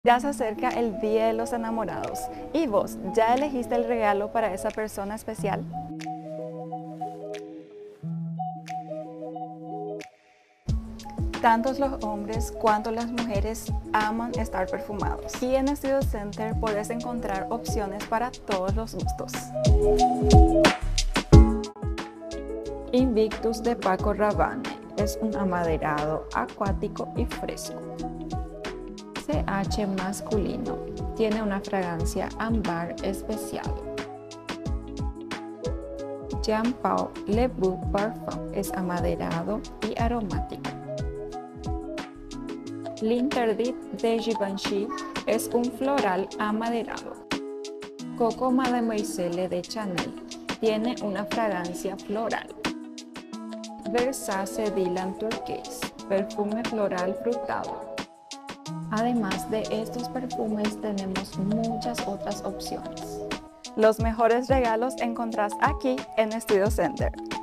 Ya se acerca el Día de los Enamorados. ¿Y vos, ya elegiste el regalo para esa persona especial? Tanto los hombres cuanto las mujeres aman estar perfumados. Y en Studio Center puedes encontrar opciones para todos los gustos. Invictus de Paco Rabanne es un amaderado acuático y fresco. CH masculino tiene una fragancia ámbar especial. Jean Paul Le Beau Parfum es amaderado y aromático. L'Interdit de Givenchy es un floral amaderado. Coco Mademoiselle de Chanel tiene una fragancia floral. Versace Dylan Turquoise, perfume floral frutado. Además de estos perfumes tenemos muchas otras opciones. Los mejores regalos encontrás aquí en Studio Center.